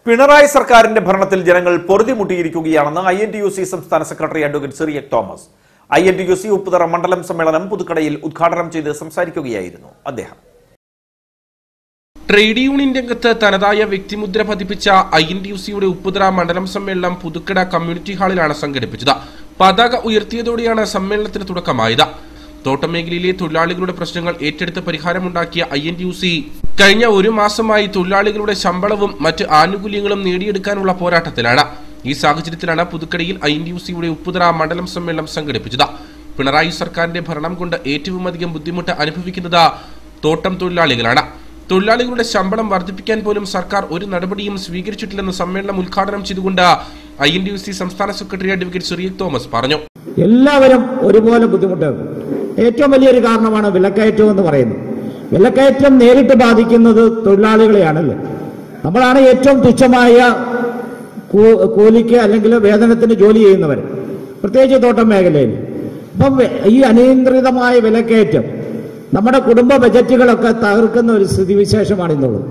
പിണറായി സർക്കാരിന്റെ ഭരണത്തിൽ ജനങ്ങൾ പൊറുതിമുട്ടിയിരിക്കുകയാണെന്ന് INTUC സംസ്ഥാന സെക്രട്ടറി അഡ്വക്കേറ്റ് സിറിയക് തോമസ്. INTUC ഉപ്പുതറ മണ്ഡലം സമ്മേളനം പുതുക്കടയിൽ ഉദ്ഘാടനം ചെയ്ത് സംസാരിക്കുകയായിരുന്നു അദ്ദേഹം. ട്രേഡ് യൂണിയൻ രംഗത്ത് തനതായ വ്യക്തിമുദ്ര പതിപ്പിച്ച INTUCയുടെ ഉപ്പുതറ മണ്ഡലം സമ്മേളനം പുതുക്കട കമ്മ്യൂണിറ്റി ഹാളിലാണ് സംഘടിപ്പിച്ചത്. പതാക ഉയർത്തിയതോടെയാണ് സമ്മേളനത്തിന് തുടക്കമായത്. തോട്ടം മേഖലയിലെ തൊഴിലാളികളുടെ പ്രശ്നങ്ങൾ ഏറ്റെടുത്ത് പരിഹാരമുണ്ടാക്കിയ INTUC കഴിഞ്ഞ ഒരു മാസമായി തൊഴിലാളികളുടെ ശമ്പളവും മറ്റ് ആനുകൂല്യങ്ങളും നേടിയെടുക്കാനുള്ള പോരാട്ടത്തിലാണ്. ഈ സാഹചര്യത്തിലാണ് പുതുക്കടയിൽ INTUCയുടെ ഉപ്പുതറ മണ്ഡലം സമ്മേളനം സംഘടിപ്പിച്ചത്. പിണറായി സർക്കാരിന്റെ ഭരണം കൊണ്ട് ഏറ്റവും അധികം ബുദ്ധിമുട്ട് അനുഭവിക്കുന്നത് തോട്ടം തൊഴിലാളികളാണ്. തൊഴിലാളികളുടെ ശമ്പളം വർദ്ധിപ്പിക്കാൻ പോലും സർക്കാർ ഒരു നടപടിയും സ്വീകരിച്ചിട്ടില്ലെന്ന് സമ്മേളനം ഉദ്ഘാടനം ചെയ്തുകൊണ്ട് INTUC സംസ്ഥാന സെക്രട്ടറി അഡ്വക്കേറ്റ് സിറിയക് തോമസ് പറഞ്ഞു. എല്ലാവരും ഒരുപോലെ ബുദ്ധിമുട്ടാകും. ഏറ്റവും വലിയൊരു കാരണമാണ് വിലക്കയറ്റം എന്ന് പറയുന്നത്. വിലക്കയറ്റം നേരിട്ട് ബാധിക്കുന്നത് തൊഴിലാളികളെയാണല്ലോ. നമ്മളാണ് ഏറ്റവും തുച്ഛമായ കൂലിക്ക് അല്ലെങ്കിൽ വേതനത്തിന് ജോലി ചെയ്യുന്നവർ, പ്രത്യേകിച്ച് തോട്ടം മേഖലയിൽ. അപ്പം ഈ അനിയന്ത്രിതമായ വിലക്കയറ്റം നമ്മുടെ കുടുംബ ബജറ്റുകളൊക്കെ തകർക്കുന്ന ഒരു സ്ഥിതിവിശേഷമാണ് ഇന്നുള്ളത്.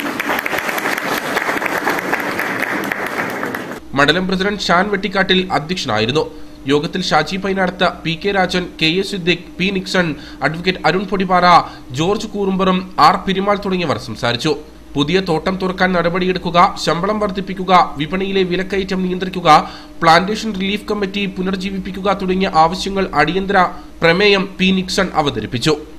മണ്ഡലം പ്രസിഡന്റ് ഷാൻ വെട്ടിക്കാട്ടിൽ അധ്യക്ഷനായിരുന്നു. യോഗത്തിൽ Shaji Painadathu, PK Rajan, KA Siddique, P Nixon, advocate Arun Podipara, George കൂറുമ്പറും R പെരുമാൾ തുടങ്ങിയവർ സംസാരിച്ചു. പുതിയ തോട്ടം തുറക്കാൻ നടപടിയെടുക്കുക, ശമ്പളം വർദ്ധിപ്പിക്കുക, വിപണിയിലെ വിലക്കയറ്റം നിയന്ത്രിക്കുക, പ്ലാന്റേഷൻ റിലീഫ് കമ്മിറ്റി പുനർജീവിപ്പിക്കുക തുടങ്ങിയ ആവശ്യങ്ങൾ അടിയന്തര പ്രമേയം P നിക്സൺ അവതരിപ്പിച്ചു.